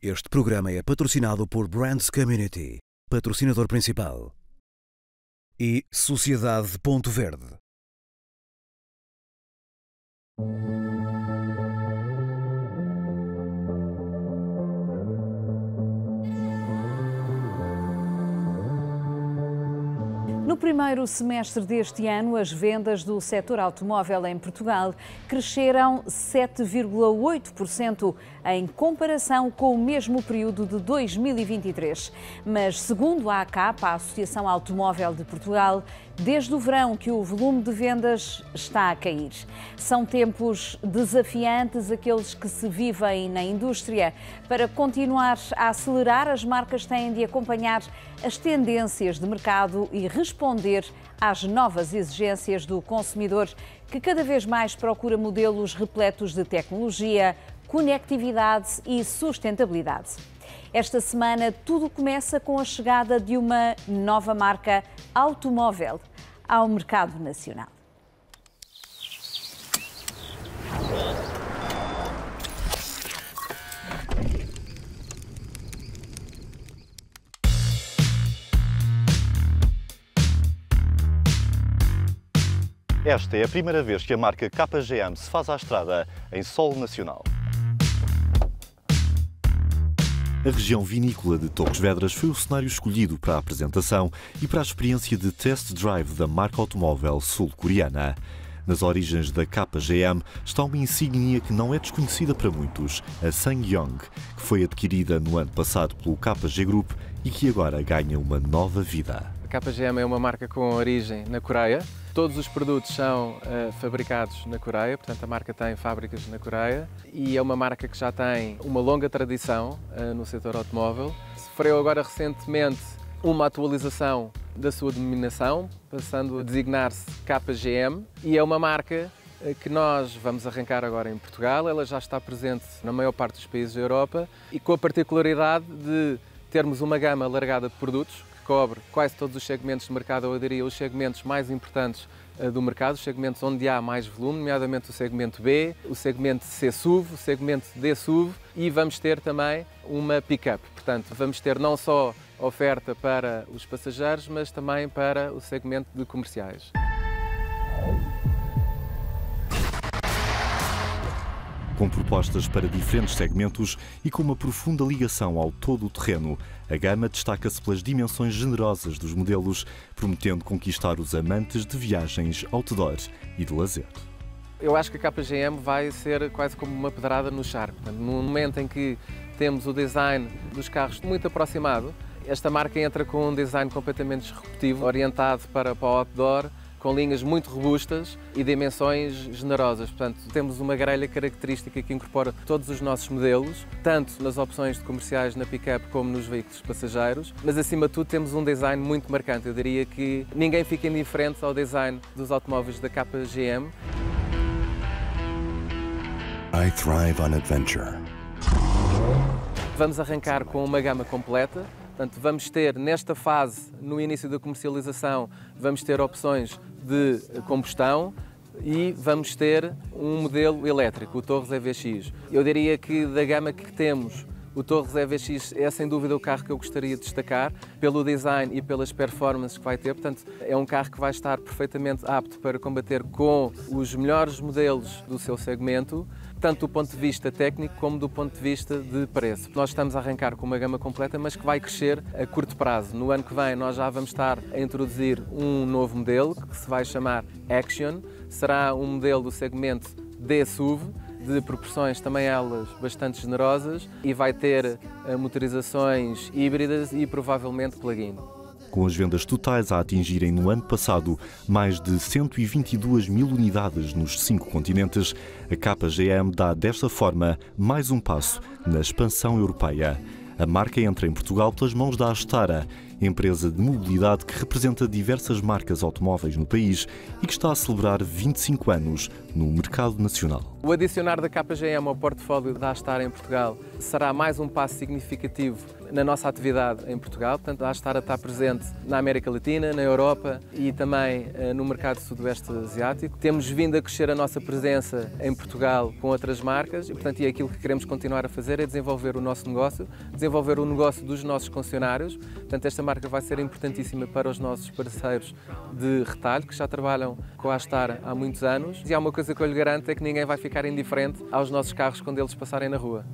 Este programa é patrocinado por Brands Community, patrocinador principal, e Sociedade Ponto Verde. No primeiro semestre deste ano, as vendas do setor automóvel em Portugal cresceram 7,8% em comparação com o mesmo período de 2023. Mas, segundo a ACAP, a Associação Automóvel de Portugal, desde o verão que o volume de vendas está a cair. São tempos desafiantes aqueles que se vivem na indústria. Para continuar a acelerar, as marcas têm de acompanhar as tendências de mercado e responder às novas exigências do consumidor, que cada vez mais procura modelos repletos de tecnologia, conectividade e sustentabilidade. Esta semana tudo começa com a chegada de uma nova marca automóvel ao mercado nacional. Esta é a primeira vez que a marca KGM se faz à estrada em solo nacional. A região vinícola de Torres Vedras foi o cenário escolhido para a apresentação e para a experiência de test drive da marca automóvel sul-coreana. Nas origens da KGM está uma insígnia que não é desconhecida para muitos, a SsangYong, que foi adquirida no ano passado pelo KG Group e que agora ganha uma nova vida. A KGM é uma marca com origem na Coreia. Todos os produtos são fabricados na Coreia, portanto a marca tem fábricas na Coreia e é uma marca que já tem uma longa tradição no setor automóvel. Sofreu agora recentemente uma atualização da sua denominação, passando a designar-se KGM, e é uma marca que nós vamos arrancar agora em Portugal. Ela já está presente na maior parte dos países da Europa e com a particularidade de termos uma gama alargada de produtos cobre quase todos os segmentos de mercado, eu diria os segmentos mais importantes do mercado, os segmentos onde há mais volume, nomeadamente o segmento B, o segmento C-SUV, o segmento D-SUV, e vamos ter também uma pick-up. Portanto, vamos ter não só oferta para os passageiros, mas também para o segmento de comerciais. Com propostas para diferentes segmentos e com uma profunda ligação ao todo o terreno, a gama destaca-se pelas dimensões generosas dos modelos, prometendo conquistar os amantes de viagens outdoor e de lazer. Eu acho que a KGM vai ser quase como uma pedrada no charco. No momento em que temos o design dos carros muito aproximado, esta marca entra com um design completamente disruptivo, orientado para o outdoor, com linhas muito robustas e dimensões generosas. Portanto, temos uma grelha característica que incorpora todos os nossos modelos, tanto nas opções de comerciais na pick-up como nos veículos passageiros, mas acima de tudo temos um design muito marcante. Eu diria que ninguém fica indiferente ao design dos automóveis da KGM. I thrive on adventure. Vamos arrancar com uma gama completa. Portanto, vamos ter nesta fase, no início da comercialização, vamos ter opções de combustão e vamos ter um modelo elétrico, o Torres EVX. Eu diria que da gama que temos, o Torres EVX é sem dúvida o carro que eu gostaria de destacar, pelo design e pelas performances que vai ter. Portanto, é um carro que vai estar perfeitamente apto para combater com os melhores modelos do seu segmento, tanto do ponto de vista técnico como do ponto de vista de preço. Nós estamos a arrancar com uma gama completa, mas que vai crescer a curto prazo. No ano que vem nós já vamos estar a introduzir um novo modelo que se vai chamar Action. Será um modelo do segmento D-SUV, de proporções também elas bastante generosas, e vai ter motorizações híbridas e provavelmente plug-in. Com as vendas totais a atingirem no ano passado mais de 122 mil unidades nos 5 continentes, a KGM dá desta forma mais um passo na expansão europeia. A marca entra em Portugal pelas mãos da Astara empresa de mobilidade que representa diversas marcas automóveis no país e que está a celebrar 25 anos no mercado nacional. O adicionar da KGM ao portfólio da Astar em Portugal será mais um passo significativo na nossa atividade em Portugal. Portanto, a Astar está presente na América Latina, na Europa e também no mercado sudoeste asiático. Temos vindo a crescer a nossa presença em Portugal com outras marcas e, portanto, é aquilo que queremos continuar a fazer, é desenvolver o nosso negócio, desenvolver o negócio dos nossos concessionários. Portanto, esta marca vai ser importantíssima para os nossos parceiros de retalho, que já trabalham com a Astar há muitos anos. E há uma coisa que eu lhe garanto, é que ninguém vai ficar indiferente aos nossos carros quando eles passarem na rua.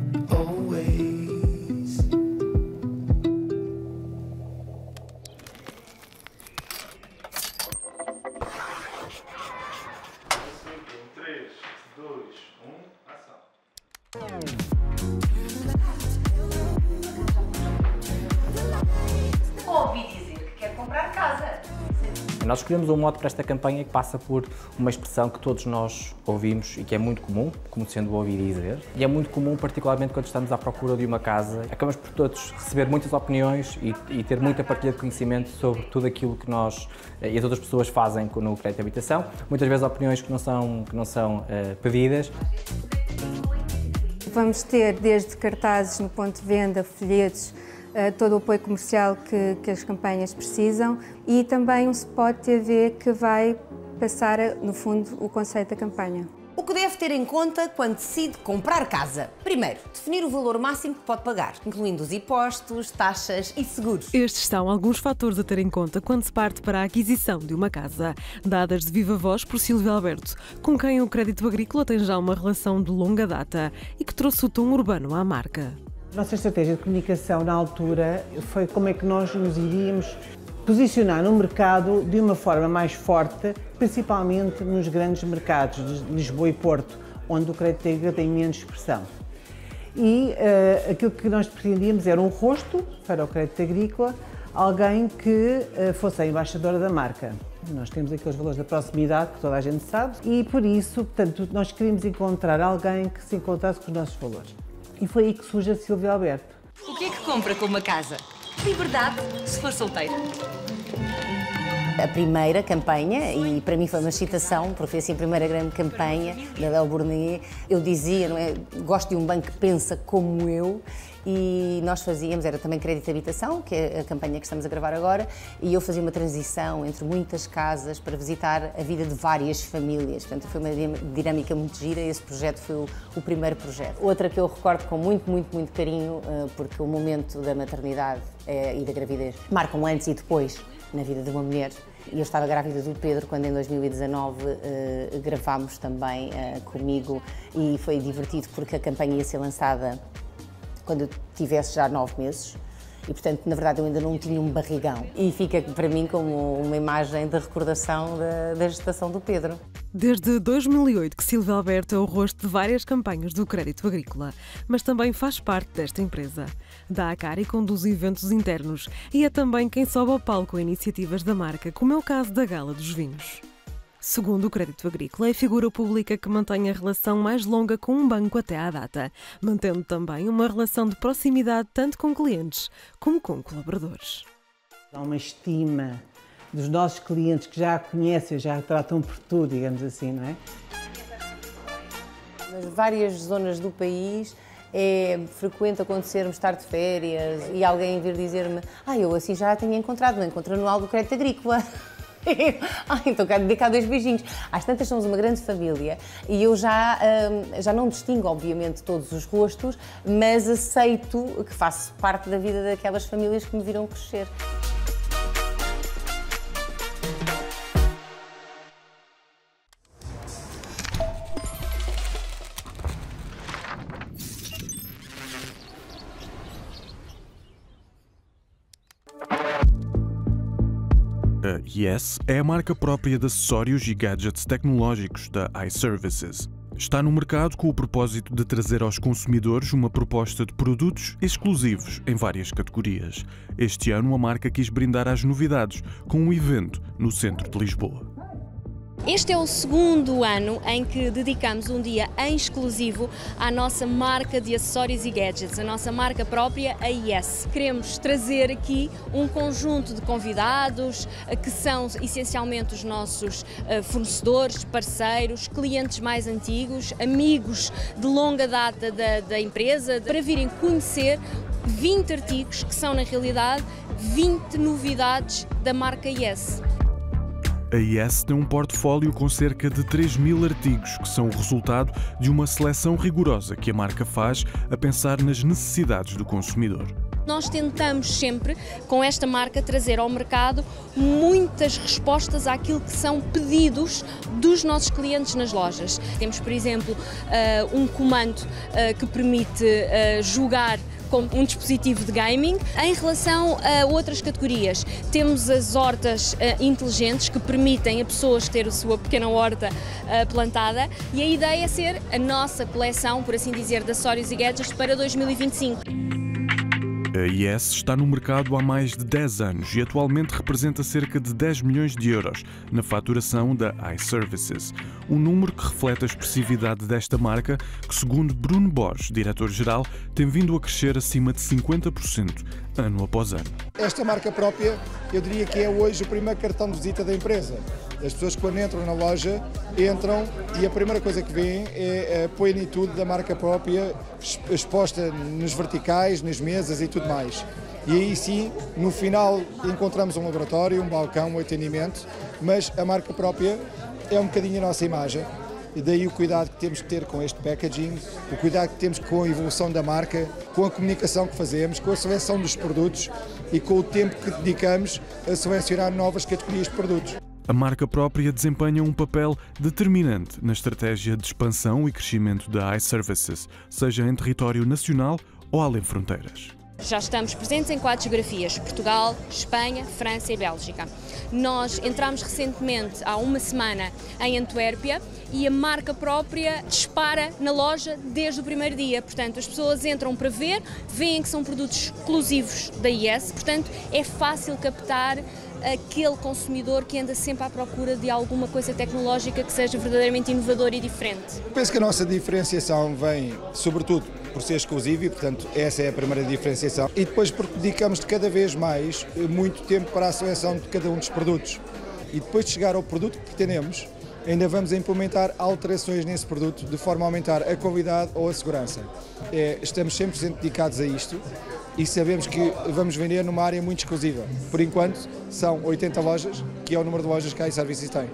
Ouvi dizer que quer comprar casa. Nós escolhemos um mote para esta campanha que passa por uma expressão que todos nós ouvimos e que é muito comum, como sendo ouvir dizer. E é muito comum, particularmente quando estamos à procura de uma casa. Acabamos por todos receber muitas opiniões e ter muita partilha de conhecimento sobre tudo aquilo que nós e as outras pessoas fazem no crédito de habitação. Muitas vezes opiniões que não são pedidas. Vamos ter desde cartazes no ponto de venda, folhetos, todo o apoio comercial que as campanhas precisam e também um spot TV que vai passar, no fundo, o conceito da campanha. O que deve ter em conta quando decide comprar casa? Primeiro, definir o valor máximo que pode pagar, incluindo os impostos, taxas e seguros. Estes são alguns fatores a ter em conta quando se parte para a aquisição de uma casa. Dadas de viva voz por Silvio Alberto, com quem o Crédito Agrícola tem já uma relação de longa data e que trouxe o tom urbano à marca. A nossa estratégia de comunicação na altura foi como é que nós nos iríamos posicionar no mercado de uma forma mais forte, principalmente nos grandes mercados de Lisboa e Porto, onde o crédito agrícola tem menos expressão. E aquilo que nós pretendíamos era um rosto para o crédito agrícola, alguém que fosse a embaixadora da marca. Nós temos aqueles valores da proximidade que toda a gente sabe e por isso, portanto, nós queríamos encontrar alguém que se encontrasse com os nossos valores. E foi aí que surge a Silvia Alberto. O que é que compra com uma casa? Liberdade, se for solteiro. A primeira campanha, e para mim foi uma excitação, porque foi assim a primeira grande campanha da Del Bournier. Eu dizia, não é, gosto de um banco que pensa como eu, e nós fazíamos, era também crédito de habitação, que é a campanha que estamos a gravar agora, e eu fazia uma transição entre muitas casas para visitar a vida de várias famílias. Portanto, foi uma dinâmica muito gira e esse projeto foi o primeiro projeto. Outra que eu recordo com muito carinho, porque o momento da maternidade e da gravidez marcam antes e depois na vida de uma mulher. E eu estava grávida do Pedro quando em 2019 gravámos também comigo e foi divertido porque a campanha ia ser lançada quando eu tivesse já 9 meses e, portanto, na verdade eu ainda não tinha um barrigão. E fica para mim como uma imagem de recordação da gestação do Pedro. Desde 2008 que Silvio Alberto é o rosto de várias campanhas do Crédito Agrícola, mas também faz parte desta empresa. Dá a cara e conduz eventos internos e é também quem sobe ao palco a iniciativas da marca, como é o caso da Gala dos Vinhos. Segundo o Crédito Agrícola, é a figura pública que mantém a relação mais longa com um banco até à data, mantendo também uma relação de proximidade tanto com clientes como com colaboradores. Há uma estima dos nossos clientes que já a conhecem, já a tratam por tu, digamos assim, não é? Nas várias zonas do país é frequente acontecermos estar de férias e alguém vir dizer-me eu assim já a tinha encontrado no encontro anual do Crédito Agrícola. Então quero dedicar 2 beijinhos. Às tantas somos uma grande família e eu já não distingo, obviamente, todos os rostos, mas aceito que faço parte da vida daquelas famílias que me viram crescer. A Yes é a marca própria de acessórios e gadgets tecnológicos da iServices. Está no mercado com o propósito de trazer aos consumidores uma proposta de produtos exclusivos em várias categorias. Este ano a marca quis brindar às novidades com um evento no centro de Lisboa. Este é o segundo ano em que dedicamos um dia em exclusivo à nossa marca de acessórios e gadgets, a nossa marca própria, a Yes. Queremos trazer aqui um conjunto de convidados que são essencialmente os nossos fornecedores, parceiros, clientes mais antigos, amigos de longa data da empresa, para virem conhecer 20 artigos que são, na realidade, 20 novidades da marca Yes. A Yes tem um portfólio com cerca de 3.000 artigos, que são o resultado de uma seleção rigorosa que a marca faz a pensar nas necessidades do consumidor. Nós tentamos sempre, com esta marca, trazer ao mercado muitas respostas àquilo que são pedidos dos nossos clientes nas lojas. Temos, por exemplo, um comando que permite jogar com um dispositivo de gaming. Em relação a outras categorias, temos as hortas inteligentes que permitem a pessoas ter a sua pequena horta plantada, e a ideia é ser a nossa coleção, por assim dizer, de acessórios e gadgets para 2025. A Yes está no mercado há mais de 10 anos e atualmente representa cerca de 10 milhões de euros na faturação da iServices, um número que reflete a expressividade desta marca que, segundo Bruno Borges, diretor-geral, tem vindo a crescer acima de 50% ano após ano. Esta marca própria, eu diria que é hoje o primeiro cartão de visita da empresa. As pessoas, quando entram na loja, entram e a primeira coisa que veem é a plenitude da marca própria exposta nos verticais, nas mesas e tudo mais. E aí sim, no final, encontramos um laboratório, um balcão, um atendimento, mas a marca própria é um bocadinho a nossa imagem. E daí o cuidado que temos que ter com este packaging, o cuidado que temos com a evolução da marca, com a comunicação que fazemos, com a seleção dos produtos e com o tempo que dedicamos a selecionar novas categorias de produtos. A marca própria desempenha um papel determinante na estratégia de expansão e crescimento da iServices, seja em território nacional ou além fronteiras. Já estamos presentes em 4 geografias: Portugal, Espanha, França e Bélgica. Nós entramos recentemente, há uma semana, em Antuérpia, e a marca própria dispara na loja desde o primeiro dia. Portanto, as pessoas entram para ver, veem que são produtos exclusivos da Yes, portanto, é fácil captar aquele consumidor que anda sempre à procura de alguma coisa tecnológica que seja verdadeiramente inovadora e diferente. Penso que a nossa diferenciação vem, sobretudo, por ser exclusivo e, portanto, essa é a primeira diferenciação. E depois porque dedicamos de cada vez mais muito tempo para a seleção de cada um dos produtos. E depois de chegar ao produto que pretendemos, ainda vamos implementar alterações nesse produto de forma a aumentar a qualidade ou a segurança. Estamos 100% dedicados a isto e sabemos que vamos vender numa área muito exclusiva. Por enquanto, são 80 lojas, que é o número de lojas que a iServices tem.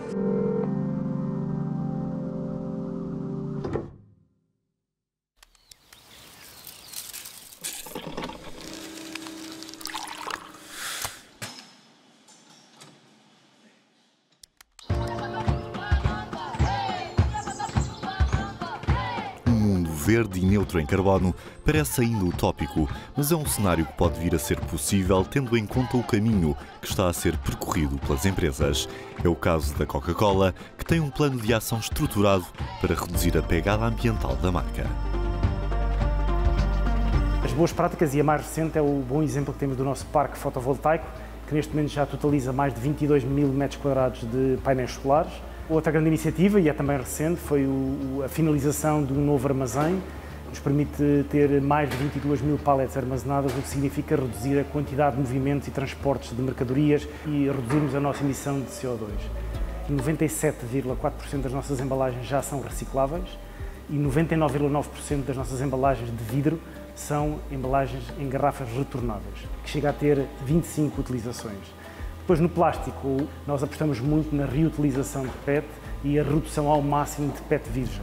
Verde e neutro em carbono parece ainda utópico, mas é um cenário que pode vir a ser possível tendo em conta o caminho que está a ser percorrido pelas empresas. É o caso da Coca-Cola, que tem um plano de ação estruturado para reduzir a pegada ambiental da marca. As boas práticas, e a mais recente é o bom exemplo que temos do nosso parque fotovoltaico, que neste momento já totaliza mais de 22 mil metros quadrados de painéis solares. Outra grande iniciativa, e é também recente, foi a finalização de um novo armazém, que nos permite ter mais de 22 mil pallets armazenadas, o que significa reduzir a quantidade de movimentos e transportes de mercadorias e reduzirmos a nossa emissão de CO2. 97,4% das nossas embalagens já são recicláveis e 99,9% das nossas embalagens de vidro são embalagens em garrafas retornáveis, que chega a ter 25 utilizações. Depois, no plástico, nós apostamos muito na reutilização de PET e a redução ao máximo de PET virgem.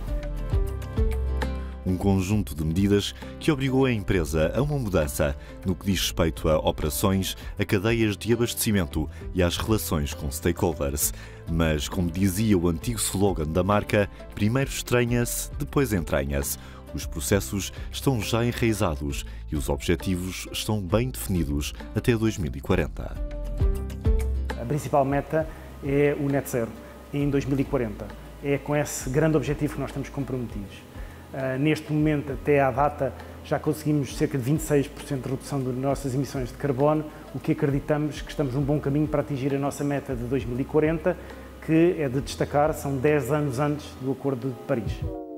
Um conjunto de medidas que obrigou a empresa a uma mudança no que diz respeito a operações, a cadeias de abastecimento e às relações com stakeholders. Mas, como dizia o antigo slogan da marca, primeiro estranha-se, depois entranha-se. Os processos estão já enraizados e os objetivos estão bem definidos até 2040. A principal meta é o net zero em 2040. É com esse grande objetivo que nós estamos comprometidos. Neste momento, até à data, já conseguimos cerca de 26% de redução das nossas emissões de carbono, o que acreditamos que estamos num bom caminho para atingir a nossa meta de 2040, que é de destacar, são 10 anos antes do Acordo de Paris.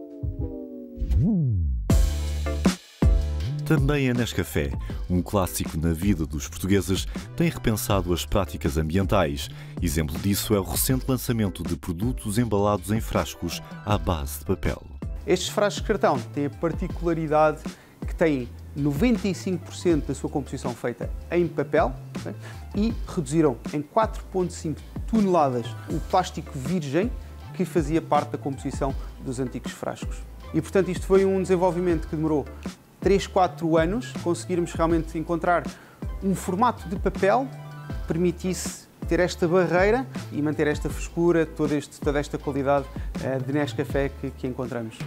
Também a Nescafé, um clássico na vida dos portugueses, tem repensado as práticas ambientais. Exemplo disso é o recente lançamento de produtos embalados em frascos à base de papel. Estes frascos de cartão têm a particularidade que têm 95% da sua composição feita em papel, okay? E reduziram em 4,5 toneladas o plástico virgem que fazia parte da composição dos antigos frascos. E, portanto, isto foi um desenvolvimento que demorou 3, 4 anos, conseguirmos realmente encontrar um formato de papel que permitisse ter esta barreira e manter esta frescura, toda esta qualidade de Nescafé que encontramos.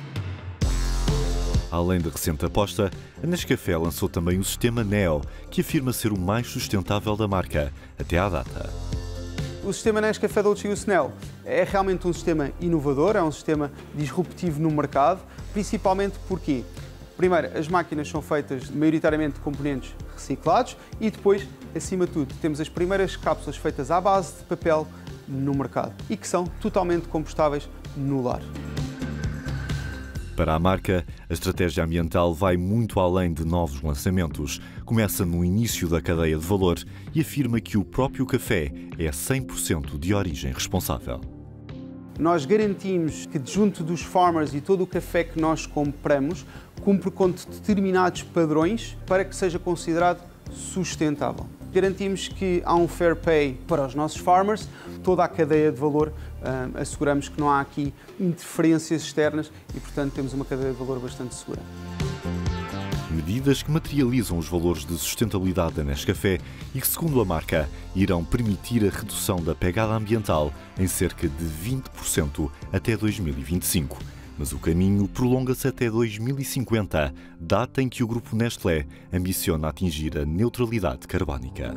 Além da recente aposta, a Nescafé lançou também o sistema Neo, que afirma ser o mais sustentável da marca, até à data. O sistema Nescafé Dolce Gusto Neo é realmente um sistema inovador, é um sistema disruptivo no mercado, principalmente porque, primeiro, as máquinas são feitas maioritariamente de componentes reciclados e depois, acima de tudo, temos as primeiras cápsulas feitas à base de papel no mercado e que são totalmente compostáveis no lar. Para a marca, a estratégia ambiental vai muito além de novos lançamentos. Começa no início da cadeia de valor e afirma que o próprio café é 100% de origem responsável. Nós garantimos que junto dos farmers e todo o café que nós compramos cumpre com determinados padrões para que seja considerado sustentável. Garantimos que há um fair pay para os nossos farmers, toda a cadeia de valor, asseguramos que não há aqui interferências externas e, portanto, temos uma cadeia de valor bastante segura. Medidas que materializam os valores de sustentabilidade da Nescafé e que, segundo a marca, irão permitir a redução da pegada ambiental em cerca de 20% até 2025. Mas o caminho prolonga-se até 2050, data em que o grupo Nestlé ambiciona atingir a neutralidade carbónica.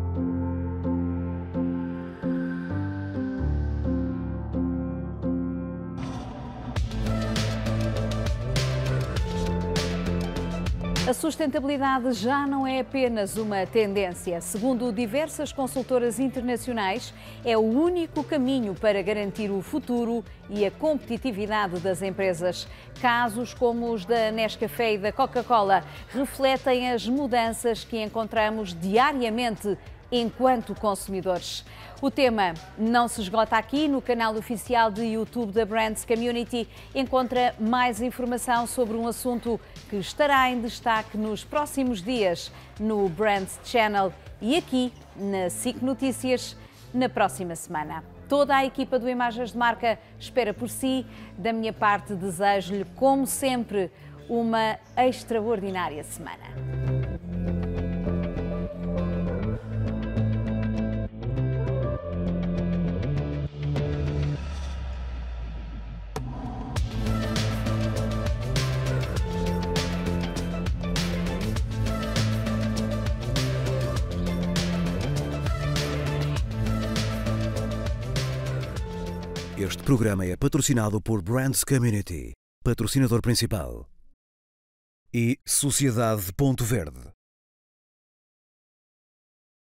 A sustentabilidade já não é apenas uma tendência. Segundo diversas consultoras internacionais, é o único caminho para garantir o futuro e a competitividade das empresas. Casos como os da Nescafé e da Coca-Cola refletem as mudanças que encontramos diariamente enquanto consumidores. O tema não se esgota aqui. No canal oficial de YouTube da Brands Community encontra mais informação sobre um assunto que estará em destaque nos próximos dias no Brands Channel e aqui na SIC Notícias na próxima semana. Toda a equipa do Imagens de Marca espera por si. Da minha parte, desejo-lhe, como sempre, uma extraordinária semana. Este programa é patrocinado por Brands Community, patrocinador principal, e Sociedade Ponto Verde.